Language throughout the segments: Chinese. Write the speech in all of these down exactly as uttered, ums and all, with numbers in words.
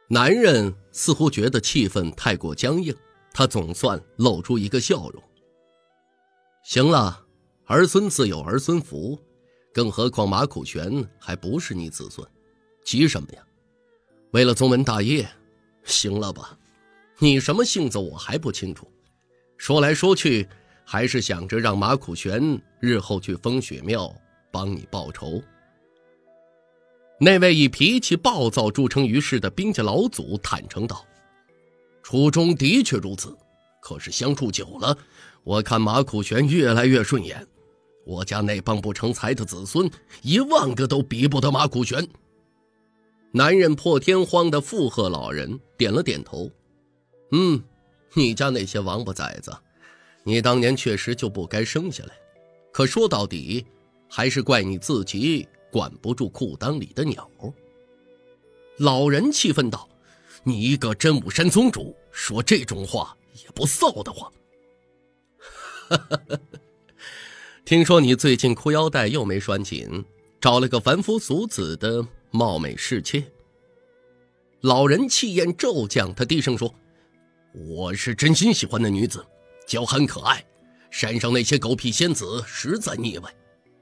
男人似乎觉得气氛太过僵硬，他总算露出一个笑容。行了，儿孙自有儿孙福，更何况马苦玄还不是你子孙，急什么呀？为了宗门大业，行了吧？你什么性子我还不清楚，说来说去还是想着让马苦玄日后去风雪庙帮你报仇。那位以脾气暴躁著称于世的兵家老祖坦诚道，初衷的确如此，可是相处久了，我看马苦玄越来越顺眼，我家那帮不成才的子孙一万个都比不得马苦玄。男人破天荒地附和老人，点了点头。嗯，你家那些王八崽子，你当年确实就不该生下来，可说到底还是怪你自己管不住裤裆里的鸟。老人气愤道，你一个真武山宗主说这种话也不臊得慌。听说你最近裤腰带又没拴紧，找了个凡夫俗子的貌美侍妾。老人气焰骤降，他低声说，我是真心喜欢那女子，娇憨可爱，山上那些狗屁仙子实在腻歪。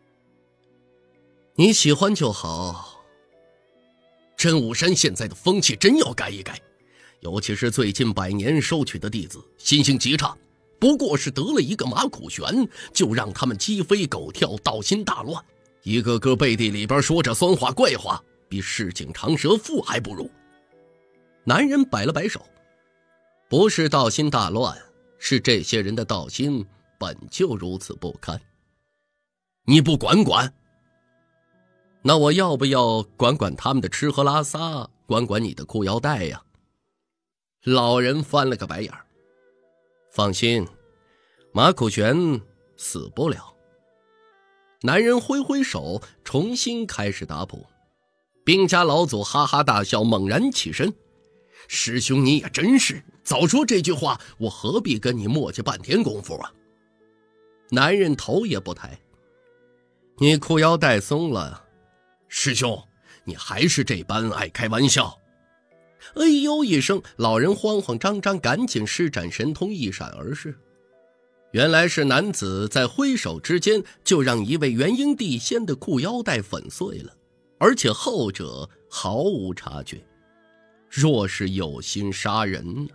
你喜欢就好，真武山现在的风气真要改一改，尤其是最近百年收取的弟子心性极差，不过是得了一个马苦玄，就让他们鸡飞狗跳，道心大乱，一个个背地里边说着酸话怪话，比市井长舌妇还不如。男人摆了摆手，不是道心大乱，是这些人的道心本就如此不堪。你不管管？那我要不要管管他们的吃喝拉撒，管管你的裤腰带呀？老人翻了个白眼儿。放心，马苦玄死不了。男人挥挥手，重新开始打谱。兵家老祖哈哈大笑，猛然起身，师兄你也真是，早说这句话，我何必跟你磨叽半天功夫啊？男人头也不抬，你裤腰带松了，师兄你还是这般爱开玩笑。哎呦一声，老人慌慌张张，赶紧施展神通一闪而逝。原来是男子在挥手之间就让一位元婴地仙的裤腰带粉碎了，而且后者毫无察觉。若是有心杀人呢？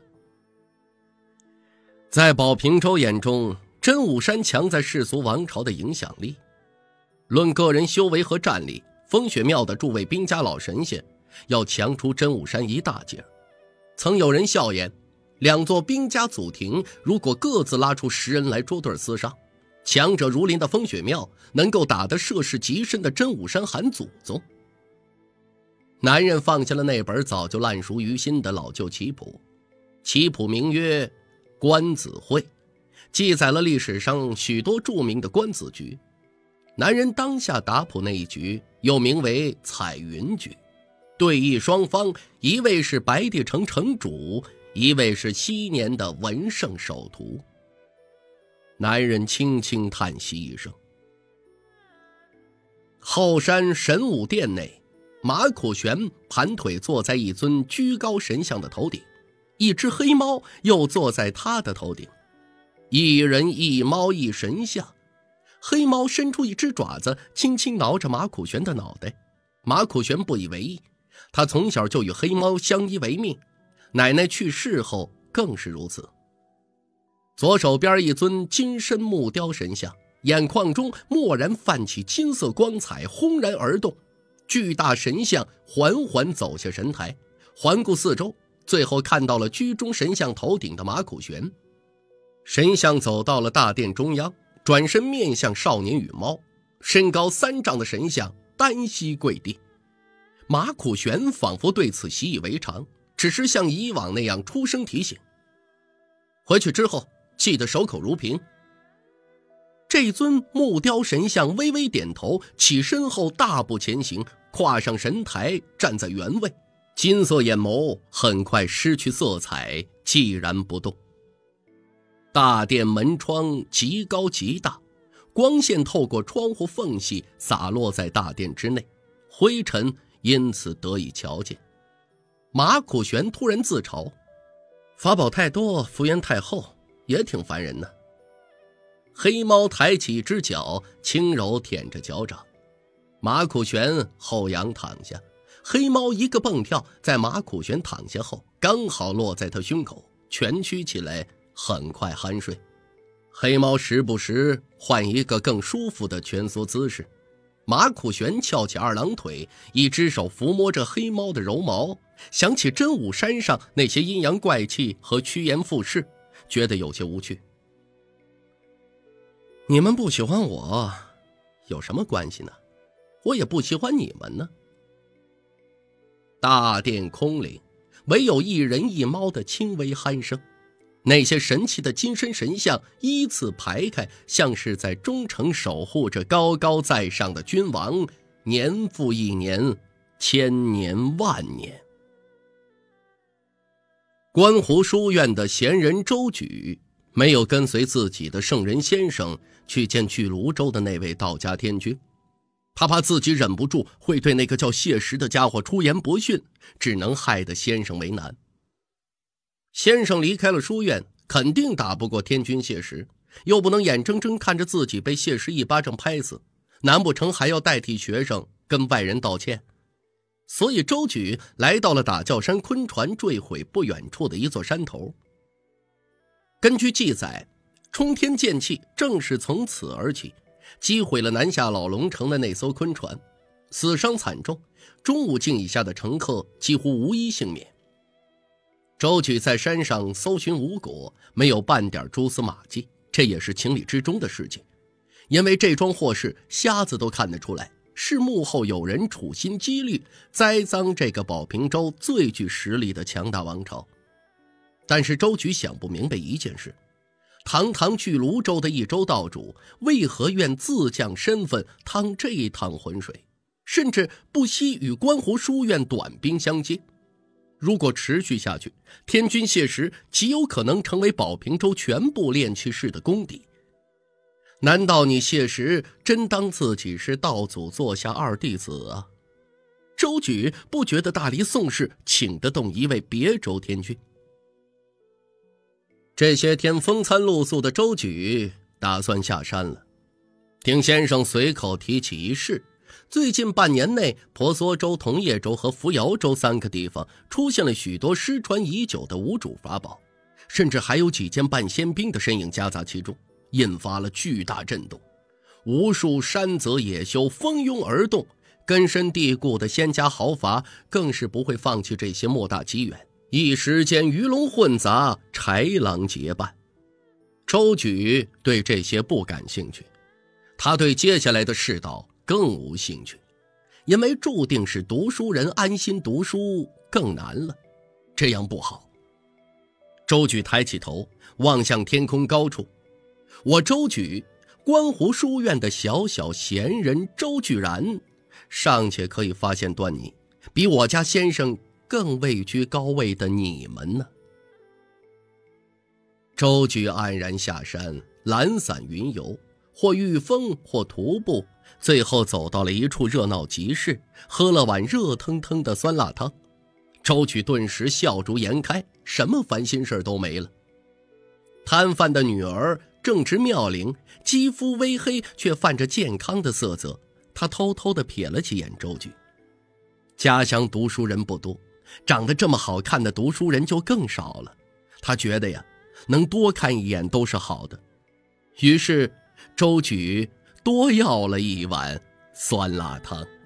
在保平州眼中，真武山强在世俗王朝的影响力。论个人修为和战力，风雪庙的诸位兵家老神仙要强出真武山一大截。曾有人笑言，两座兵家祖庭如果各自拉出十人来捉对厮杀，强者如林的风雪庙能够打得涉世极深的真武山韩祖宗。男人放下了那本早就烂熟于心的老旧棋谱，棋谱名曰《关子会》，记载了历史上许多著名的官子局。男人当下打谱那一局又名为彩云局，对弈双方一位是白帝城城主，一位是昔年的文圣首徒。男人轻轻叹息一声。后山神武殿内，马苦玄盘腿坐在一尊居高神像的头顶，一只黑猫又坐在他的头顶，一人一猫一神像。黑猫伸出一只爪子，轻轻挠着马苦玄的脑袋。马苦玄不以为意，他从小就与黑猫相依为命，奶奶去世后更是如此。左手边一尊金身木雕神像，眼眶中蓦然泛起金色光彩，轰然而动。巨大神像缓缓走下神台，环顾四周，最后看到了居中神像头顶的马苦玄。神像走到了大殿中央，转身面向少年与猫，身高三丈的神像单膝跪地。马苦玄仿佛对此习以为常，只是像以往那样出声提醒。回去之后记得守口如瓶。这尊木雕神像微微点头，起身后大步前行，跨上神台，站在原位，金色眼眸很快失去色彩，寂然不动。大殿门窗极高极大，光线透过窗户缝隙洒落在大殿之内，灰尘因此得以瞧见。 马苦玄突然自嘲：法宝太多，福缘太厚，也挺烦人呢。黑猫抬起一只脚，轻柔舔着脚掌。马苦玄后仰躺下，黑猫一个蹦跳，在马苦玄躺下后，刚好落在他胸口，蜷曲起来，很快酣睡。黑猫时不时换一个更舒服的蜷缩姿势。马苦玄翘起二郎腿，一只手抚摸着黑猫的柔毛，想起真武山上那些阴阳怪气和趋炎附势，觉得有些无趣。你们不喜欢我，有什么关系呢？我也不喜欢你们呢。大殿空灵，唯有一人一猫的轻微鼾声。那些神奇的金身神像依次排开，像是在忠诚守护着高高在上的君王，年复一年，千年万年。观湖书院的贤人周举没有跟随自己的圣人先生去见去泸州的那位道家天君，他怕自己忍不住会对那个叫谢石的家伙出言不逊，只能害得先生为难。先生离开了书院，肯定打不过天君谢石，又不能眼睁睁看着自己被谢石一巴掌拍死，难不成还要代替学生跟外人道歉？所以周举来到了打教山昆船坠毁不远处的一座山头。根据记载，冲天剑气正是从此而起，击毁了南下老龙城的那艘昆船，死伤惨重，中武境以下的乘客几乎无一幸免。周举在山上搜寻无果，没有半点蛛丝马迹，这也是情理之中的事情，因为这桩祸事瞎子都看得出来，是幕后有人处心积虑栽赃这个保平州最具实力的强大王朝。但是周举想不明白一件事，堂堂去泸州的一州道主，为何愿自降身份趟这一趟浑水，甚至不惜与观湖书院短兵相接？如果持续下去，天君谢石极有可能成为保平州全部炼气士的公敌。难道你谢石真当自己是道祖座下二弟子啊？周举不觉得大离宋氏请得动一位别州天君。这些天风餐露宿的周举打算下山了。听先生随口提起一事，最近半年内，婆娑州、同叶州和扶摇州三个地方出现了许多失传已久的无主法宝，甚至还有几件半仙兵的身影夹杂其中，引发了巨大震动。无数山泽野修蜂拥而动，根深蒂固的仙家豪阀更是不会放弃这些莫大机缘，一时间鱼龙混杂，豺狼结伴。周举对这些不感兴趣，他对接下来的世道更无兴趣，因为注定是读书人安心读书更难了，这样不好。周举抬起头望向天空高处，我周举，观湖书院的小小闲人周巨然，尚且可以发现端倪，比我家先生更位居高位的你们呢？周举黯然下山，懒散云游，或御风，或徒步，最后走到了一处热闹集市，喝了碗热腾腾的酸辣汤。周举顿时笑逐颜开，什么烦心事都没了。摊贩的女儿正值妙龄，肌肤微黑，却泛着健康的色泽。他偷偷地瞥了几眼周举。家乡读书人不多，长得这么好看的读书人就更少了。他觉得呀，能多看一眼都是好的。于是周举多要了一碗酸辣汤。